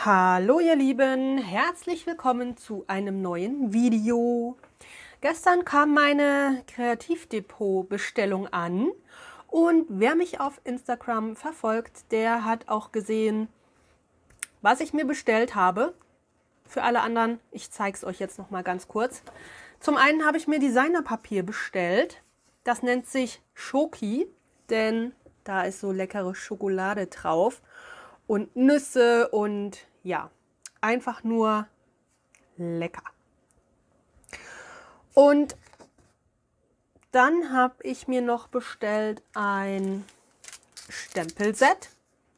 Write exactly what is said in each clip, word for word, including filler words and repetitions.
Hallo ihr Lieben, herzlich willkommen zu einem neuen Video. Gestern kam meine Kreativdepot-Bestellung an und wer mich auf Instagram verfolgt, der hat auch gesehen, was ich mir bestellt habe. Für alle anderen, ich zeige es euch jetzt noch mal ganz kurz. Zum einen habe ich mir Designerpapier bestellt. Das nennt sich Schoki, denn da ist so leckere Schokolade drauf. Und Nüsse und ja, einfach nur lecker. Und dann habe ich mir noch bestellt ein Stempelset.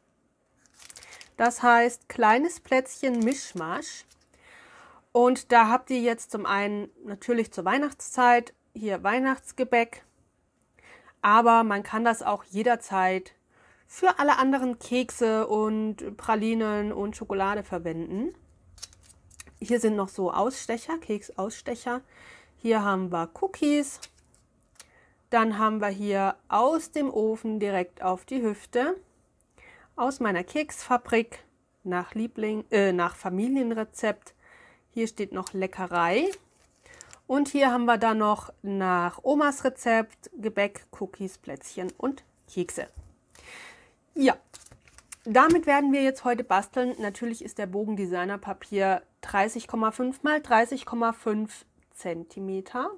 Das heißt kleines Plätzchen Mischmasch. Und da habt ihr jetzt zum einen natürlich zur Weihnachtszeit hier Weihnachtsgebäck. Aber man kann das auch jederzeit für alle anderen Kekse und Pralinen und Schokolade verwenden. Hier sind noch so Ausstecher, Keksausstecher. Hier haben wir Cookies. Dann haben wir hier aus dem Ofen direkt auf die Hüfte. Aus meiner Keksfabrik nach Liebling, äh, nach Familienrezept. Hier steht noch Leckerei. Und hier haben wir dann noch nach Omas Rezept Gebäck, Cookies, Plätzchen und Kekse. Ja, damit werden wir jetzt heute basteln. Natürlich ist der Bogen Designerpapier dreißig Komma fünf mal dreißig Komma fünf Zentimeter.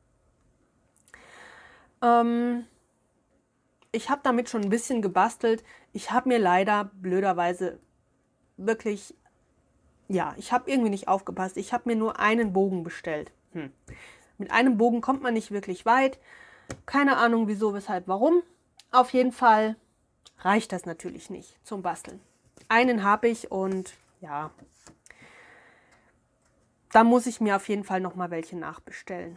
Ähm, ich habe damit schon ein bisschen gebastelt. Ich habe mir leider blöderweise wirklich, ja, ich habe irgendwie nicht aufgepasst. Ich habe mir nur einen Bogen bestellt. Hm. Mit einem Bogen kommt man nicht wirklich weit. Keine Ahnung wieso, weshalb, warum. Auf jeden Fall reicht das natürlich nicht zum Basteln. Einen habe ich und ja, da muss ich mir auf jeden Fall noch mal welche nachbestellen.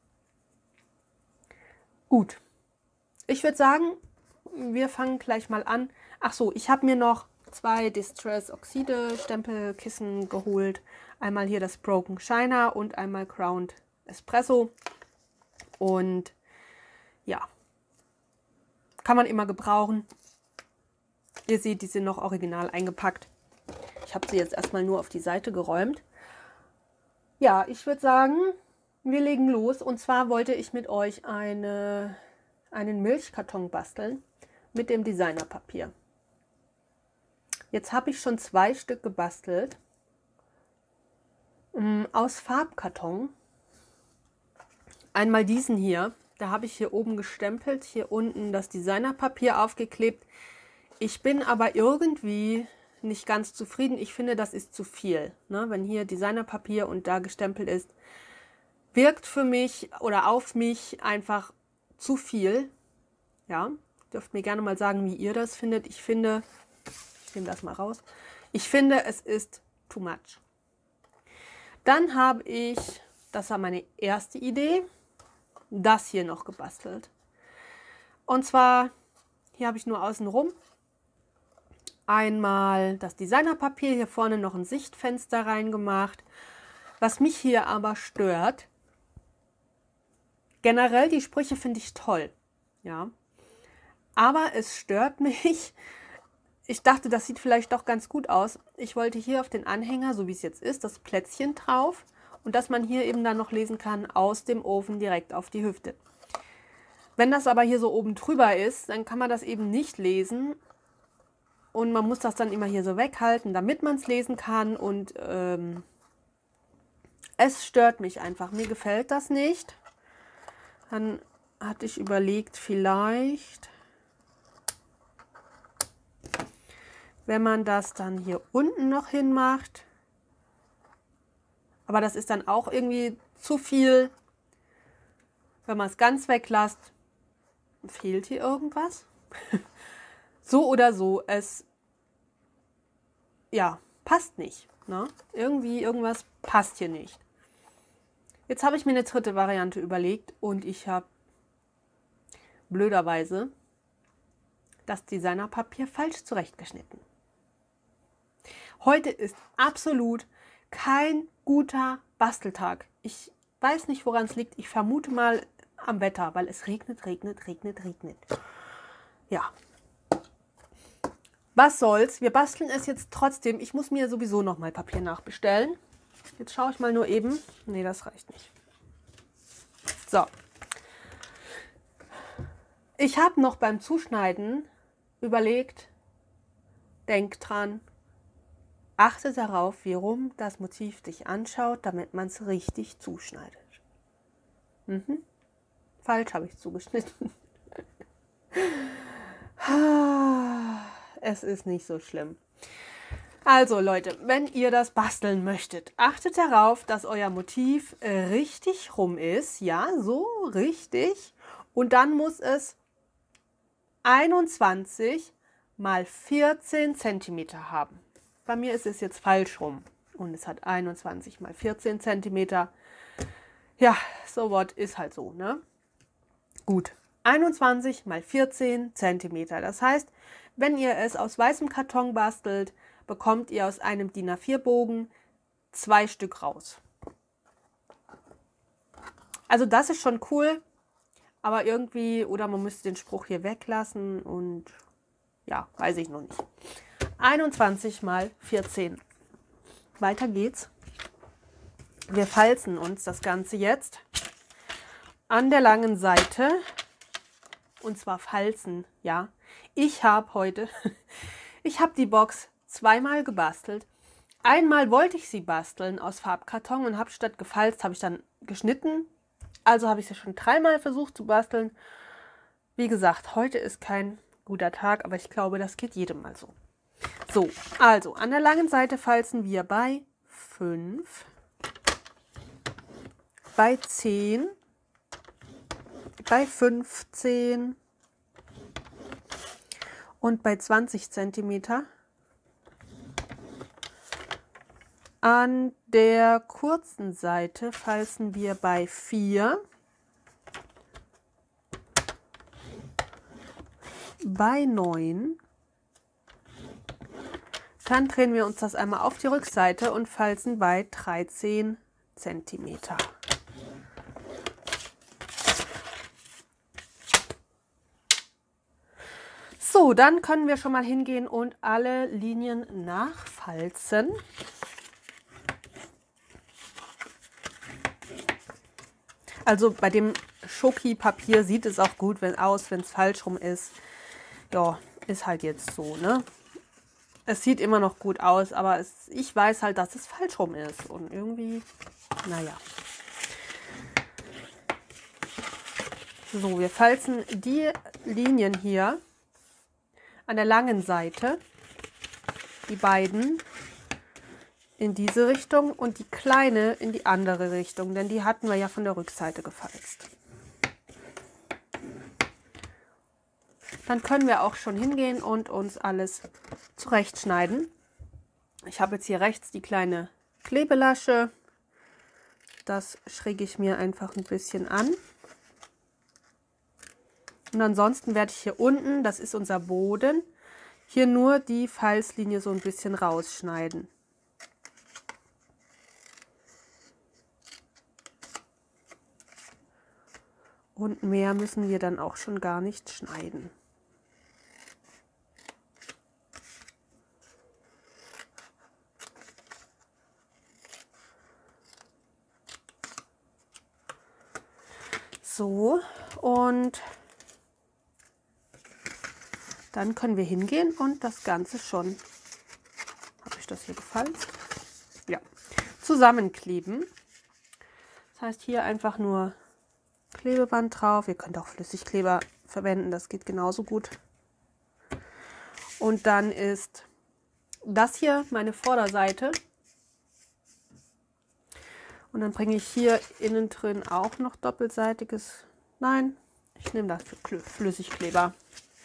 Gut, ich würde sagen, wir fangen gleich mal an. Ach so, ich habe mir noch zwei Distress Oxide Stempelkissen geholt. Einmal hier das Broken Shiner und einmal Crowned Espresso. Und ja, kann man immer gebrauchen. Ihr seht, die sind noch original eingepackt. Ich habe sie jetzt erstmal nur auf die Seite geräumt. Ja, ich würde sagen, wir legen los. Und zwar wollte ich mit euch eine, einen Milchkarton basteln mit dem Designerpapier. Jetzt habe ich schon zwei Stück gebastelt. Aus Farbkarton. Einmal diesen hier. Da habe ich hier oben gestempelt, hier unten das Designerpapier aufgeklebt. Ich bin aber irgendwie nicht ganz zufrieden. Ich finde, das ist zu viel. Ne? Wenn hier Designerpapier und da gestempelt ist, wirkt für mich oder auf mich einfach zu viel. Ja, dürft mir gerne mal sagen, wie ihr das findet. Ich finde, ich nehme das mal raus. Ich finde, es ist too much. Dann habe ich, das war meine erste Idee, das hier noch gebastelt. Und zwar, hier habe ich nur außen rum einmal das Designerpapier, hier vorne noch ein Sichtfenster reingemacht. Was mich hier aber stört, generell die Sprüche finde ich toll, ja, aber es stört mich, ich dachte, das sieht vielleicht doch ganz gut aus. Ich wollte hier auf den Anhänger, so wie es jetzt ist, das Plätzchen drauf und dass man hier eben dann noch lesen kann, aus dem Ofen direkt auf die Hüfte. Wenn das aber hier so oben drüber ist, dann kann man das eben nicht lesen. Und man muss das dann immer hier so weghalten, damit man es lesen kann. Und ähm, es stört mich einfach. Mir gefällt das nicht. Dann hatte ich überlegt, vielleicht, wenn man das dann hier unten noch hinmacht. Aber das ist dann auch irgendwie zu viel. Wenn man es ganz weglässt, fehlt hier irgendwas. So oder so, es ja, passt nicht. Ne? Irgendwie, irgendwas passt hier nicht. Jetzt habe ich mir eine dritte Variante überlegt und ich habe blöderweise das Designerpapier falsch zurechtgeschnitten. Heute ist absolut kein guter Basteltag. Ich weiß nicht, woran es liegt. Ich vermute mal am Wetter, weil es regnet, regnet, regnet, regnet. Ja. Was soll's, wir basteln es jetzt trotzdem. Ich muss mir sowieso noch mal Papier nachbestellen. Jetzt schaue ich mal nur eben. Nee, das reicht nicht. So. Ich habe noch beim Zuschneiden überlegt, denk dran, achte darauf, wie rum das Motiv dich anschaut, damit man es richtig zuschneidet. Mhm. Falsch habe ich zugeschnitten. Es ist nicht so schlimm. Also Leute, wenn ihr das basteln möchtet, achtet darauf, dass euer Motiv richtig rum ist. Ja, so richtig. Und dann muss es einundzwanzig mal vierzehn Zentimeter haben. Bei mir ist es jetzt falsch rum. Und es hat einundzwanzig mal vierzehn Zentimeter. Ja, so was ist halt so, ne? Gut. einundzwanzig mal vierzehn Zentimeter. Das heißt, wenn ihr es aus weißem Karton bastelt, bekommt ihr aus einem DIN A vier Bogen zwei Stück raus. Also das ist schon cool, aber irgendwie, oder man müsste den Spruch hier weglassen und ja, weiß ich noch nicht. einundzwanzig mal vierzehn. Weiter geht's. Wir falzen uns das Ganze jetzt an der langen Seite. Und zwar falzen, ja. Ich habe heute, ich habe die Box zweimal gebastelt. Einmal wollte ich sie basteln aus Farbkarton und habe statt gefalzt, habe ich dann geschnitten. Also habe ich sie schon dreimal versucht zu basteln. Wie gesagt, heute ist kein guter Tag, aber ich glaube, das geht jedem mal so. So, also an der langen Seite falzen wir bei fünf, bei zehn, bei fünfzehn und bei zwanzig Zentimeter. An der kurzen Seite falzen wir bei vier, bei neun. Dann drehen wir uns das einmal auf die Rückseite und falzen bei dreizehn Zentimeter. So, dann können wir schon mal hingehen und alle Linien nachfalzen. Also bei dem Schoki-Papier sieht es auch gut wenn, aus, wenn es falsch rum ist. Ja, ist halt jetzt so, ne? Es sieht immer noch gut aus, aber es, ich weiß halt, dass es falsch rum ist. Und irgendwie, naja. So, wir falzen die Linien hier an der langen Seite, die beiden, in diese Richtung und die kleine in die andere Richtung, denn die hatten wir ja von der Rückseite gefalzt. Dann können wir auch schon hingehen und uns alles zurechtschneiden. Ich habe jetzt hier rechts die kleine Klebelasche. Das schräge ich mir einfach ein bisschen an. Und ansonsten werde ich hier unten, das ist unser Boden, hier nur die Falzlinie so ein bisschen rausschneiden. Und mehr müssen wir dann auch schon gar nicht schneiden. So, und dann können wir hingehen und das Ganze schon, habe ich das hier gefalzt? Ja, zusammenkleben. Das heißt hier einfach nur Klebeband drauf. Ihr könnt auch Flüssigkleber verwenden, das geht genauso gut. Und dann ist das hier meine Vorderseite. Und dann bringe ich hier innen drin auch noch doppelseitiges, nein, ich nehme das für Flüssigkleber.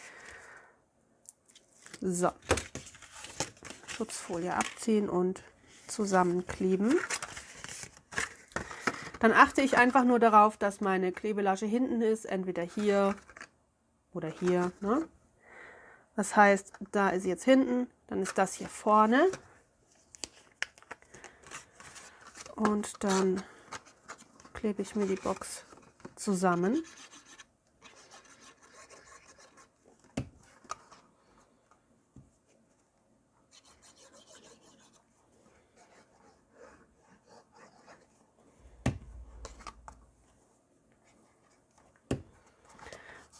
So, Schutzfolie abziehen und zusammenkleben. Dann achte ich einfach nur darauf, dass meine Klebelasche hinten ist, entweder hier oder hier, ne? Das heißt, da ist sie jetzt hinten, dann ist das hier vorne. Und dann klebe ich mir die Box zusammen.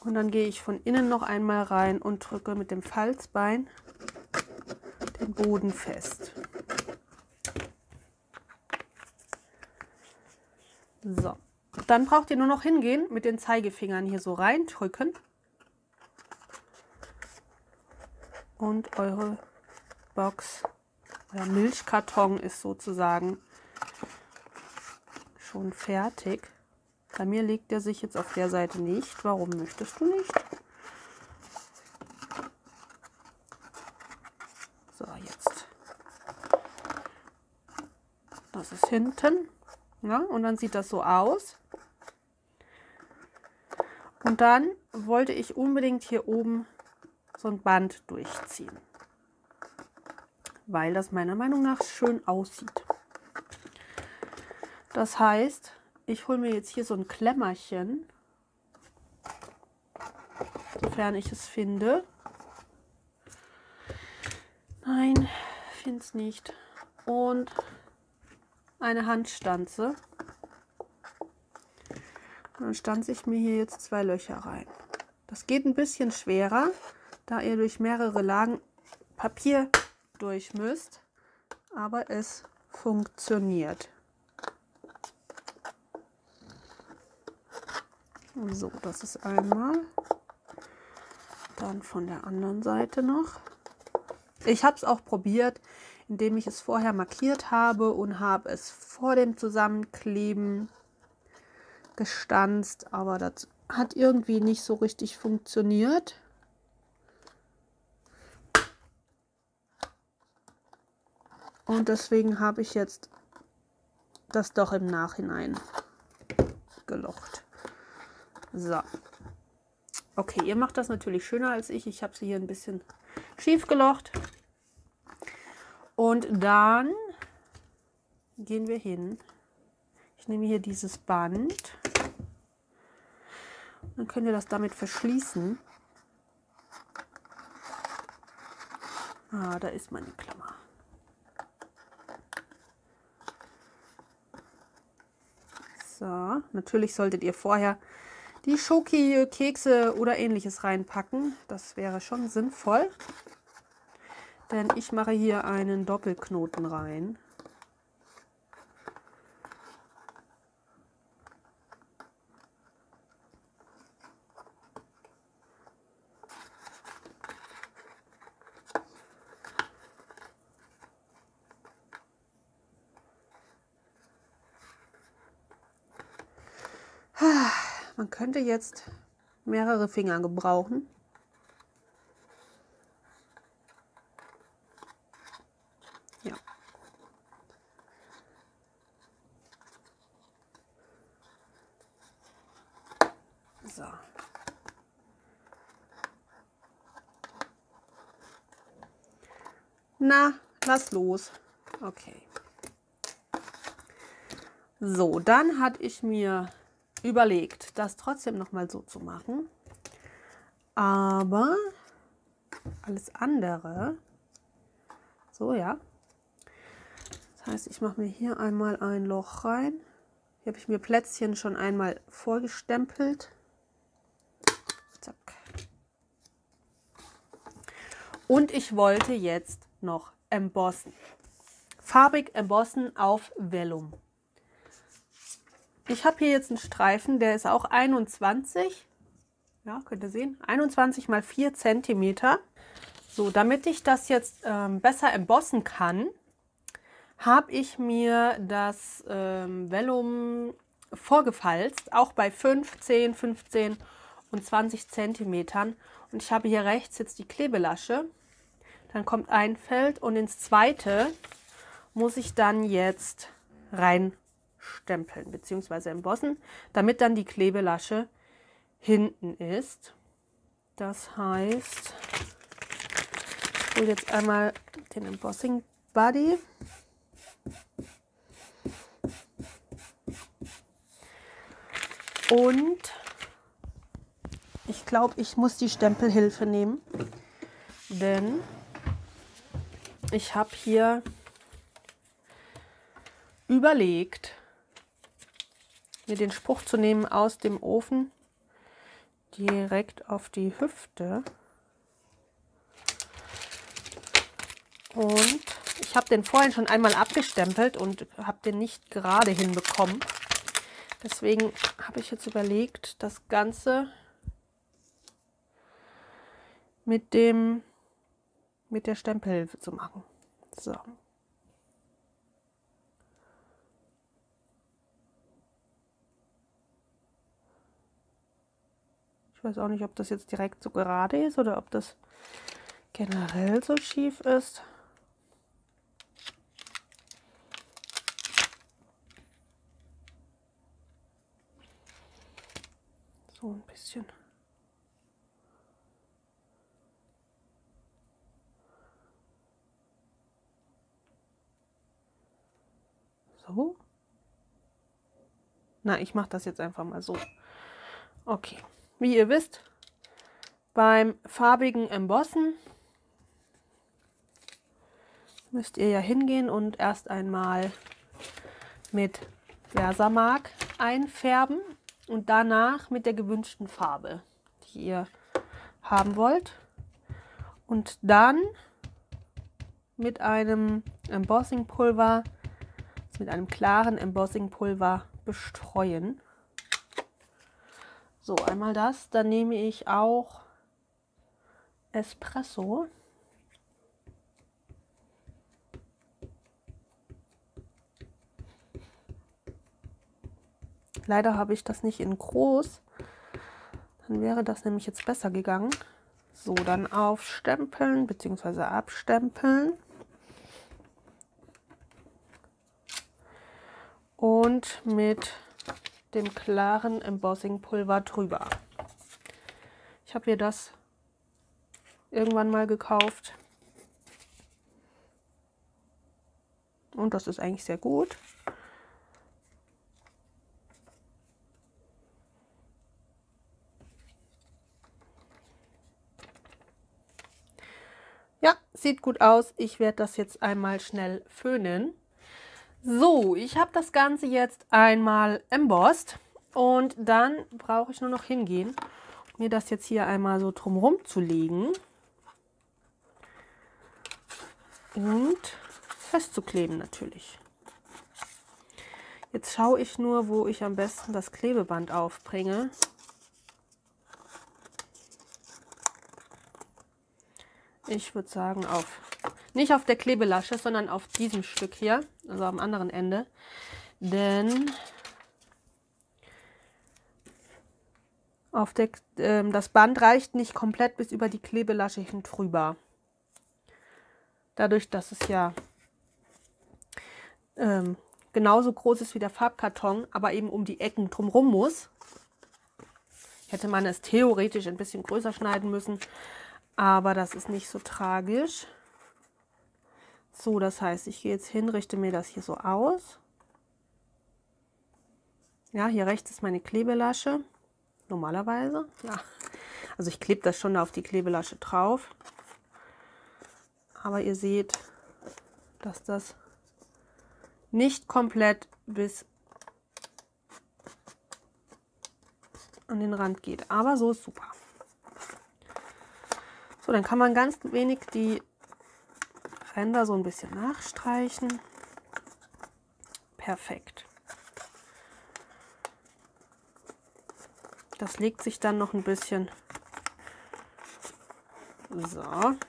Und dann gehe ich von innen noch einmal rein und drücke mit dem Falzbein den Boden fest. So, dann braucht ihr nur noch hingehen, mit den Zeigefingern hier so reindrücken und eure Box, euer Milchkarton ist sozusagen schon fertig. Bei mir legt er sich jetzt auf der Seite nicht. Warum möchtest du nicht? So, jetzt. Das ist hinten. Ja, und dann sieht das so aus. Und dann wollte ich unbedingt hier oben so ein Band durchziehen, weil das meiner Meinung nach schön aussieht. Das heißt, ich hole mir jetzt hier so ein Klemmerchen, sofern ich es finde. Nein, finde es nicht. Und eine Handstanze. Und dann stanze ich mir hier jetzt zwei Löcher rein. Das geht ein bisschen schwerer, da ihr durch mehrere Lagen Papier durch müsst, aber es funktioniert. So, das ist einmal. Dann von der anderen Seite noch. Ich habe es auch probiert, indem ich es vorher markiert habe und habe es vor dem Zusammenkleben gestanzt, aber das hat irgendwie nicht so richtig funktioniert. Und deswegen habe ich jetzt das doch im Nachhinein gelocht. So. Okay, ihr macht das natürlich schöner als ich. Ich habe sie hier ein bisschen schief gelocht. Und dann gehen wir hin. Ich nehme hier dieses Band. Dann könnt ihr das damit verschließen. Ah, da ist meine Klammer. So, natürlich solltet ihr vorher die Schoki, Kekse oder ähnliches reinpacken. Das wäre schon sinnvoll. Denn ich mache hier einen Doppelknoten rein. Man könnte jetzt mehrere Finger gebrauchen. Ja. So. Na, lass los. Okay. So, dann hatte ich mir überlegt, das trotzdem noch mal so zu machen. Aber alles andere, so ja. Das heißt, ich mache mir hier einmal ein Loch rein. Hier habe ich mir Plätzchen schon einmal vorgestempelt. Zack. Und ich wollte jetzt noch embossen. Farbig embossen auf Vellum. Ich habe hier jetzt einen Streifen, der ist auch einundzwanzig. Ja, könnt ihr sehen. einundzwanzig mal vier Zentimeter. So, damit ich das jetzt ähm, besser embossen kann, habe ich mir das ähm, Vellum vorgefalzt, auch bei fünf, zehn, fünfzehn und zwanzig Zentimetern. Und ich habe hier rechts jetzt die Klebelasche. Dann kommt ein Feld und ins zweite muss ich dann jetzt reinstempeln bzw. embossen, damit dann die Klebelasche hinten ist. Das heißt, ich hole jetzt einmal den Embossing Buddy. Und ich glaube, ich muss die Stempelhilfe nehmen, denn ich habe hier überlegt, mir den Spruch zu nehmen aus dem Ofen. direkt auf die Hüfte. Und ich habe den vorhin schon einmal abgestempelt und habe den nicht gerade hinbekommen. Deswegen habe ich jetzt überlegt, das Ganze mit dem mit der Stempelhilfe zu machen. So. Ich weiß auch nicht, ob das jetzt direkt so gerade ist oder ob das generell so schief ist. So ein bisschen. So. Na, ich mache das jetzt einfach mal so. Okay. Wie ihr wisst, beim farbigen Embossen müsst ihr ja hingehen und erst einmal mit Versamark einfärben und danach mit der gewünschten Farbe, die ihr haben wollt. Und dann mit einem Embossingpulver, mit einem klaren Embossingpulver bestreuen. So, einmal das. Dann nehme ich auch Espresso. Leider habe ich das nicht in groß. Dann wäre das nämlich jetzt besser gegangen. So, dann aufstempeln bzw. abstempeln. Und mit dem klaren Embossingpulver drüber. Ich habe mir das irgendwann mal gekauft. Und das ist eigentlich sehr gut. Ja, sieht gut aus. Ich werde das jetzt einmal schnell föhnen. So, ich habe das Ganze jetzt einmal embossed und dann brauche ich nur noch hingehen, mir das jetzt hier einmal so drumherum zu legen und festzukleben natürlich. Jetzt schaue ich nur, wo ich am besten das Klebeband aufbringe. Ich würde sagen auf, nicht auf der Klebelasche, sondern auf diesem Stück hier, also am anderen Ende. Denn auf der, äh, das Band reicht nicht komplett bis über die Klebelasche hin drüber. Dadurch, dass es ja ähm, genauso groß ist wie der Farbkarton, aber eben um die Ecken drumherum muss, hätte man es theoretisch ein bisschen größer schneiden müssen. Aber das ist nicht so tragisch. So, das heißt, ich gehe jetzt hin, richte mir das hier so aus. Ja, hier rechts ist meine Klebelasche. Normalerweise, ja. Also ich klebe das schon auf die Klebelasche drauf. Aber ihr seht, dass das nicht komplett bis an den Rand geht. Aber so ist super. So, dann kann man ganz wenig die Ränder so ein bisschen nachstreichen. Perfekt. Das legt sich dann noch ein bisschen. So.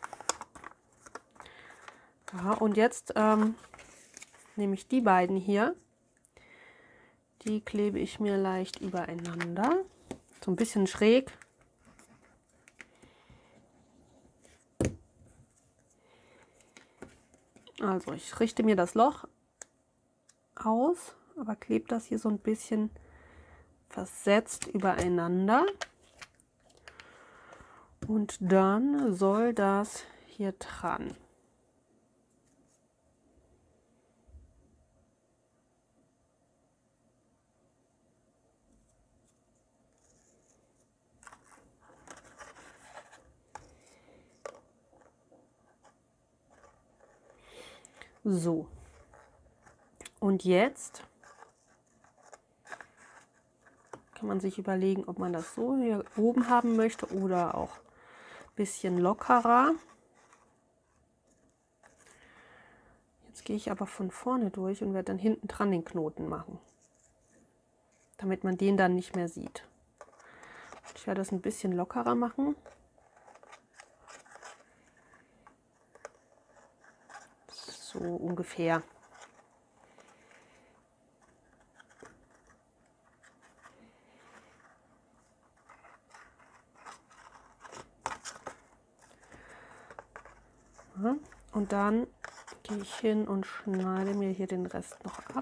Ja, und jetzt ähm, nehme ich die beiden hier. Die klebe ich mir leicht übereinander. So ein bisschen schräg. Also ich richte mir das Loch aus, aber klebe das hier so ein bisschen versetzt übereinander. Und dann soll das hier dran. So. Und jetzt Kann man sich überlegen, ob man das so hier oben haben möchte oder auch ein bisschen lockerer. Jetzt gehe ich aber von vorne durch und werde dann hinten dran den Knoten machen, damit man den dann nicht mehr sieht. Ich werde das ein bisschen lockerer machen. So ungefähr. Und dann gehe ich hin und schneide mir hier den Rest noch ab.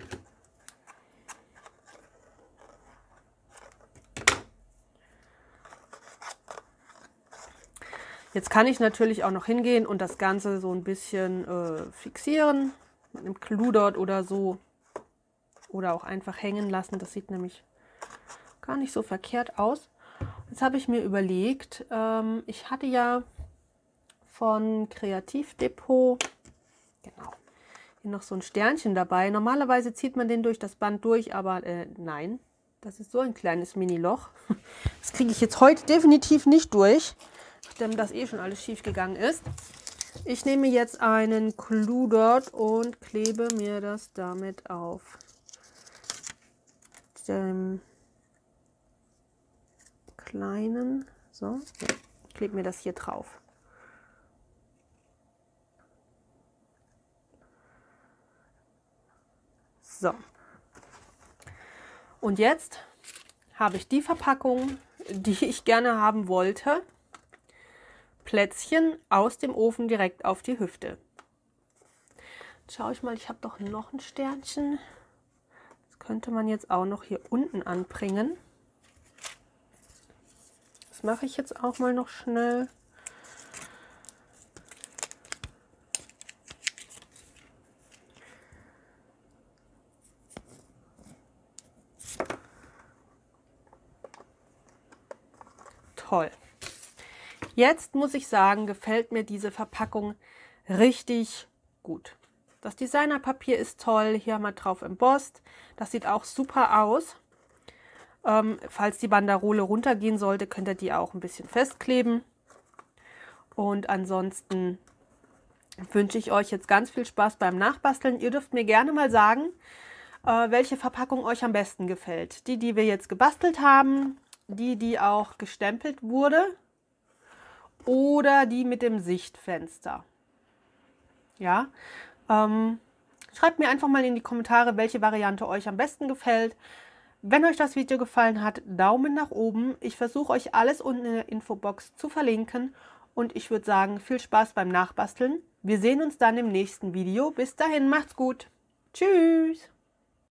Jetzt kann ich natürlich auch noch hingehen und das Ganze so ein bisschen äh, fixieren mit einem Cloudot oder so. Oder auch einfach hängen lassen. Das sieht nämlich gar nicht so verkehrt aus. Jetzt habe ich mir überlegt, ähm, ich hatte ja von Kreativdepot, genau, hier noch so ein Sternchen dabei. Normalerweise zieht man den durch das Band durch, aber äh, nein, das ist so ein kleines Mini-Loch. Das kriege ich jetzt heute definitiv nicht durch, nachdem das eh schon alles schief gegangen ist. Ich nehme jetzt einen Cloudot und klebe mir das damit auf dem kleinen, so, ich klebe mir das hier drauf. So, und jetzt habe ich die Verpackung, die ich gerne haben wollte. Plätzchen aus dem Ofen direkt auf die Hüfte. Jetzt schaue ich mal, ich habe doch noch ein Sternchen. Das könnte man jetzt auch noch hier unten anbringen. Das mache ich jetzt auch mal noch schnell. Toll. Jetzt muss ich sagen, gefällt mir diese Verpackung richtig gut. Das Designerpapier ist toll. Hier haben wir drauf embossed. Das sieht auch super aus. Ähm, falls die Banderole runtergehen sollte, könnt ihr die auch ein bisschen festkleben. Und ansonsten wünsche ich euch jetzt ganz viel Spaß beim Nachbasteln. Ihr dürft mir gerne mal sagen, äh, welche Verpackung euch am besten gefällt. Die, die wir jetzt gebastelt haben, die, die auch gestempelt wurde oder die mit dem Sichtfenster. Ja, ähm, schreibt mir einfach mal in die Kommentare, welche Variante euch am besten gefällt. Wenn euch das Video gefallen hat, Daumen nach oben. Ich versuche euch alles unten in der Infobox zu verlinken und ich würde sagen, viel Spaß beim Nachbasteln. Wir sehen uns dann im nächsten Video. Bis dahin, macht's gut. Tschüss.